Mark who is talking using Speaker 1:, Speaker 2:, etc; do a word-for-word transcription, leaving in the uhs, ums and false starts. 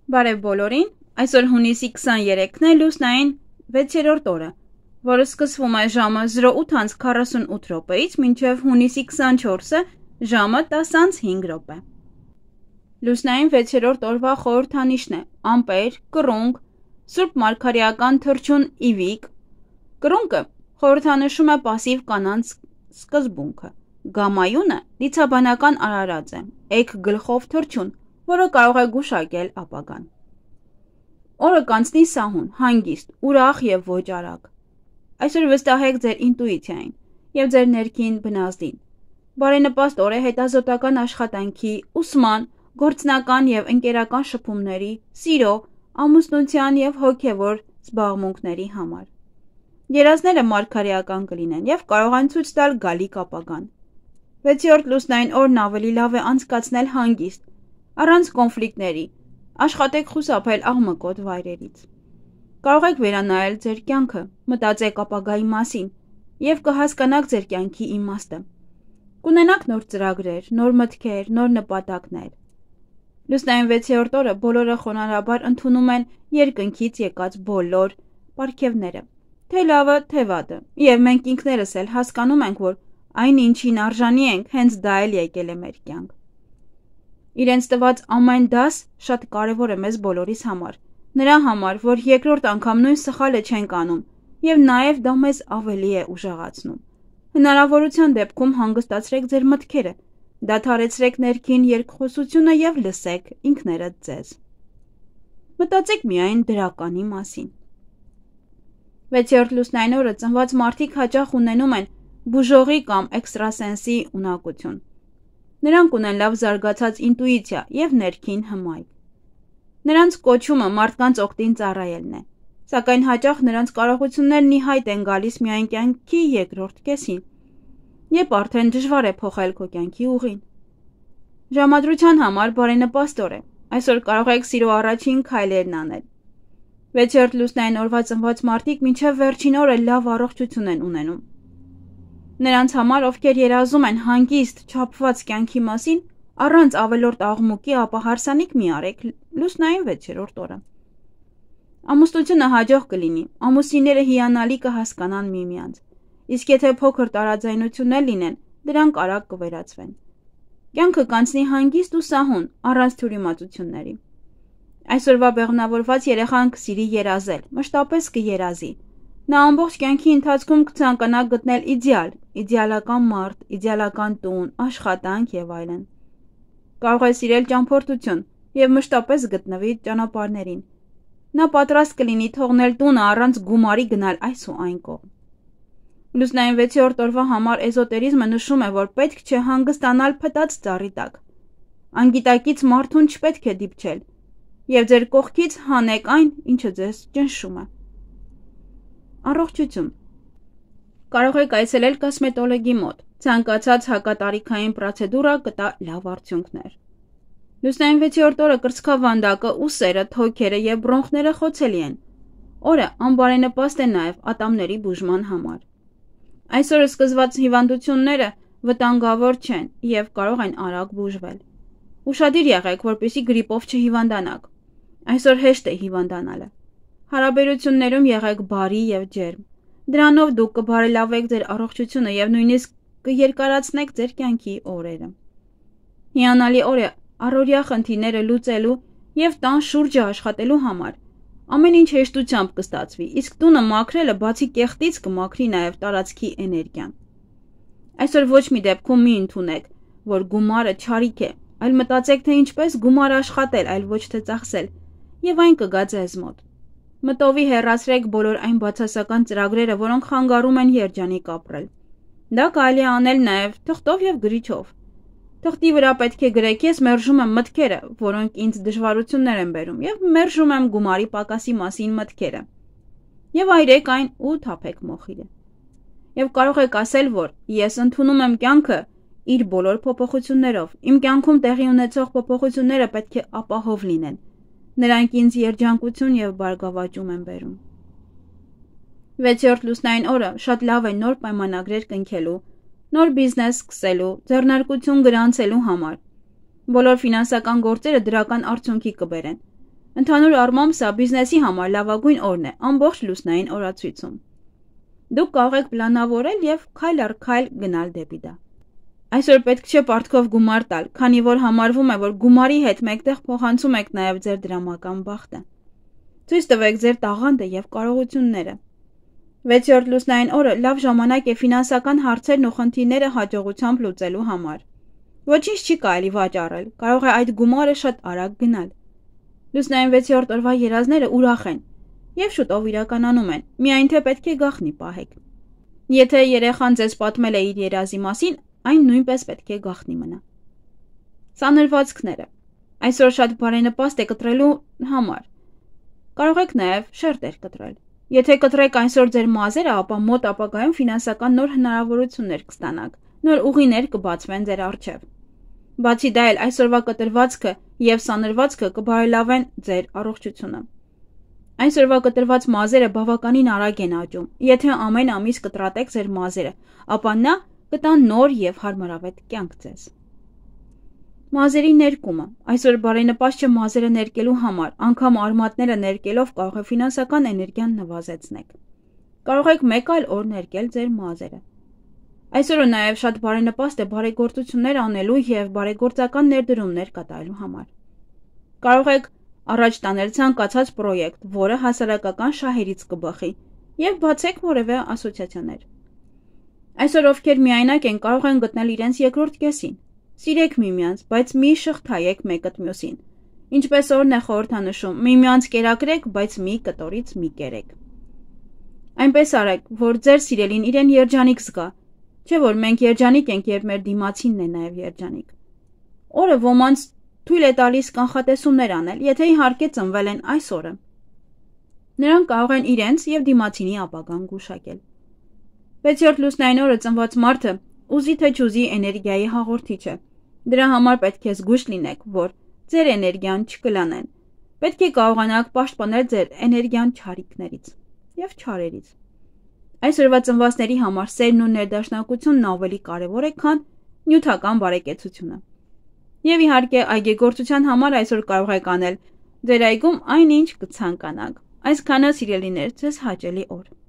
Speaker 1: Բարև բոլորին, այսօր հունիսի քսաներեքն է լուսնային վեցերորդ օրը, որը սկսվում է ժամը զրո ութ անց քառասունութ րոպեից մինչև հունիսի քսանչորսը ժամը տասը անց հինգ րոպե։ Լուսնային վեցերորդ օրվա խորհրդանիշն է ամպեր, կռունկ, Սուրբ Մարգարեական թռչուն Իվիկ։ Կռունկը խորհրդանշում է պասիվ կանանց սկզբունքը, գամայունը դիցաբանական արարած է, էգ գլխով թռչուն, որը կարող է գուշակել ապագան։ Օրը կանցնի սահուն, հանգիստ, ուրախ և ոչ արագ։ Այսօր վստահեք ձեր ինտուիցիային և ձեր ներքին բնազդին։ Բարենպաստ օր է հետազոտական աշխատանքի, ուսման, գործնական և ընկերական շփումների, սիրո, ամուսնության և հոգևոր զբաղմունքների համար։ Երազները մարգարեական կլինեն և կարող են ցույց տալ գալիք ապագան։ Վեցերորդ լուսնային օրն ավելի լավ է անցկացնել հանգիստ, առանց կոնֆլիկտների, աշխատեք խուսափել աղմկոտ վայրերից։ Կարող եք վերանայել ձեր կյանքը, մտածեք ապագայի մասին և կհասկանաք ձեր կյանքի իմաստը։ Կունենաք նոր ծրագրեր, նոր մտքեր, նոր նպատակներ։ Լուսնային վեցերորդ օրը բոլորը խոնարհաբար ընդունում են երկնքից եկած բոլոր պարգևները, թե լավը, թե վատը, և մենք ինքներս էլ հասկանում ենք, որ այն ինչին արժանի ենք, հենց դա էլ եկել է մեր կյանք։ Իրենց տված ամեն դաս շատ կարևոր է մեզ բոլորիս համար, նրա համար, որ երկրորդ անգամ նույն սխալը չենք անում, և նաև դա մեզ ավելի է ուժեղացնում։ Հնարավորության դեպքում հանգստացրեք ձեր մտքերը, դադարեցրեք ներքին երկխոսությունը և լսեք ինքներդ ձեզ։ Մտածեք միայն դրականի մասին։ Վեցերորդ լուսնային օրը ծնված մարդիկ հաճախ ունենում են բուժողի կամ էքստրասենսի ունակություն։ Նրանք ունեն լավ զարգացած ինտուիցիա և ներքին հմայք։ Նրանց կոչումը մարդկանց օգտին ծառայելն է, սակայն հաճախ նրանց կարողություններն ի հայտ են գալիս միայն կյանքի երկրորդ կեսին, երբ արդեն դժվար է փոխել քո կյանքի ուղին։ Ժամադրության համար բարենպաստ օր է, այսօր կարող եք սիրո առաջին քայլերն անել։ Վեցերորդ լուսնային օրվա ծնված մարդիկ մինչև վերջին օրը լավ առողջություն են ունենում։ Նրանց համար, ովքեր երազում են հանգիստ, չափված կյանքի մասին, առանց ավելորդ աղմուկի, ապա հարսանիք մի արեք լուսնային վեցերորդ օրը։ Ամուսնությունը հաջող կլինի, ամուսինները հիանալի կհասկանան միմյանց, իսկ եթե փոքր տարաձայնություններ լինեն, դրանք արագ կվերացվեն։ Կյանքը կանցնի հանգիստ ու սահուն, առանց թյուրիմացությունների։ Այսօրվա բեղմնավորված երեխան կսիրի երազել, մշտապես կերազի։ Նա ամբողջ կյանքի ընթացքում կցանկանա գտնել իդեալ, իդեալական մարդ, իդեալական տուն, աշխատանք և այլն։ Կարող է սիրել ճամփորդություն և մշտապես գտնվի ճանապարհներին։ Նա պատրաստ կլինի թողնել տունը առանց գումարի գնալ այս ու այն կողմ։ Լուսնային վեցերորդ օրվա համար էզոտերիզմը նշում է, որ պետք չէ հանգստանալ փտած ծառի տակ։ Անգիտակից մարդուն չպետք է դիպչել, և ձեր կողքից հանեք այն, ինչը ձեզ ճնշում է։ Առողջություն։ Կարող եք այցելել կոսմետոլոգի մոտ, ցանկացած հակատարիքային պրոցեդուրա կտա լավ արդյունքներ։ Լուսնային վեցերորդ օրը կրծքավանդակը, ուսերը, թոքերը և բրոնխները խոցելի են։ Օրը անբարենպաստ է նաև ատամների բուժման համար։ Այսօր սկսված հիվանդությունները վտանգավոր չեն և կարող են արագ բուժվել։ Ուշադիր եղեք, որպեսզի գրիպով չհիվանդանաք։ Այսօր հեշտ է հիվանդանալը։ Հարաբերություններում եղեք բարի և ջերմ։ Դրանով դուք կբարելավեք ձեր առողջությունը և նույնիսկ կերկարացնեք ձեր կյանքի օրերը։ Հիանալի օր է առօրյա խնդիրները լուծելու և տան շուրջը աշխատելու համար։ Ամեն ինչ հեշտությամբ կստացվի, իսկ տունը մաքրելը բացի կեղտից կմաքրի նաև տարածքի էներգիան։ Այսօր ոչ մի դեպքում մի ընդունեք, որ գումարը չարիք է, այլ մտածեք, թե ինչպես գումար աշխատել, այլ ոչ թե ծախսել, և այն կգա ձեզ մոտ։ Մտովի հեռացրեք բոլոր այն բացասական ծրագրերը, որոնք խանգարում են երջանիկ ապրել։ Դա կարելի է անել նաև թղթով և գրիչով։ Թղթի վրա պետք է գրեք. ես մերժում եմ մտքերը, որոնք ինձ դժվարություններ են բերում, և մերժում եմ գումարի պակասի մասին մտքերը։ Եվ այրեք այն ու թափեք մոխիրը։ Եվ կարող եք ասել, որ ես ընդունում եմ կյանքը իր բոլոր փոփոխություններով։ Իմ կյանքում տեղի ունեցող փոփոխությունները պետք է ապահով լինեն։ Նրանք ինձ երջանկություն և բարգավաճում են բերում։ Վեցերորդ լուսնային օրը շատ լավ է նոր պայմանագրեր կնքելու, նոր բիզնես սկսելու, ձեռնարկություն գրանցելու համար։ Բոլոր ֆինանսական գործերը դրական արդյունքի կբերեն։ Ընդհանուր առմամբ սա բիզնեսի համար լավագույն օրն է ամբողջ լուսնային օրացույցում։ Դուք կարող եք պլանավորել եւ քայլ առ քայլ գնալ դեպի դա։ Այսօր պետք չէ պարտքով գումար տալ, քանի որ համարվում է, որ գումարի հետ մեկտեղ փոխանցում եք նաեւ ձեր դրամական բախտը։ Ցույց տվեք ձեր տաղանդը եւ կարողությունները։ վեցերորդ լուսնային օրը լավ ժամանակ է ֆինանսական հարցերն ու խնդիրները հաջողությամբ լուծելու համար։ Ոչինչ չի կարելի վաճառել, կարող է այդ գումարը շատ արագ գնալ։ Լուսնային վեցերորդ օրվա երազները ուրախ են եւ շուտով իրականանում են, միայն թե պետք է գաղտնի պահեք։ Եթե երեխան ձեզ պատմել է իր երազի մասին, այն նույնպես պետք է գաղտնի մնա։ Սանրվածքները։ Այսօր շատ բարենպաստ է կտրելու համար։ Կարող եք նաեւ շերտեր կտրել։ Եթե կտրեք այսօր ձեր մազերը, ապա մոտ ապագայում ֆինանսական նոր հնարավորություններ կստանաք, նոր ուղիներ կբացվեն ձեր առջև։ Բացի դա էլ այսօրվա կտրվածքը եւ սանրվածքը կբարելավեն ձեր առողջությունը։ Այսօրվա կտրված մազերը բավականին արագ են աճում։ Եթե ամեն ամիս կտրատեք ձեր մազերը, ապա նա կտան նոր եւ հարմարավետ կյանք ձեզ։ Մազերի ներկումը։ Այսօր բարենպաստ չէ մազերը ներկելու համար, անգամ արմատները ներկելով կարող է ֆինանսական էներգիան նվազեցնեք։ Կարող եք մեկ այլ օր ներկել ձեր մազերը։ Այսօրը նաև շատ բարենպաստ է բարեգործություններ անելու եւ բարեգործական ներդրումներ կատարելու համար։ Կարող եք առաջ տանել ցանկացած պրոյեկտ, որը հասարակական շահերից կբխի, եւ բացեք որևէ ասոցիացիաներ։ Այսօր ովքեր միայնակ են, կարող են գտնել իրենց երկրորդ կեսին։ Սիրեք միմյանց, բայց մի շղթայեք մեկըդ մյուսին։ Ինչպես օրն է խորհրդանշում, միմյանց կերակրեք, բայց մի կտորից մի կերեք։ Այնպես արեք, որ ձեր սիրելին իրեն երջանիկ զգա, չէ՞ որ մենք երջանիկ ենք, երբ մեր դիմացինն է նաև երջանիկ։ Օրը ոմանց թույլ է տալիս կանխատեսումներ անել, եթե իհարկե ծնվել են այս օրը։ Նրանք կարող են իրենց եւ դիմացինի ապագան գուշակել։ վեցերորդ լուսնային օրը ծնված մարդը ուզի թե չուզի էներգիայի հաղորդիչ է։ Դրա համար պետք է զգույշ լինեք, որ ձեր էներգիան չկլանեն։ Պետք է կարողանաք պաշտպանել ձեր էներգիան չարիքներից եւ չարերից։ Այսօրվա ծնվածների համար սերն ու ներդաշնակությունն ավելի կարևոր է, քան նյութական բարեկեցությունը։ Եվ իհարկե այգեգործության համար այսօր կարող եք անել ձեր այգում այնինչ կցանկանաք։ Այսքանը սիրելիներ, ձեզ հաճելի օր։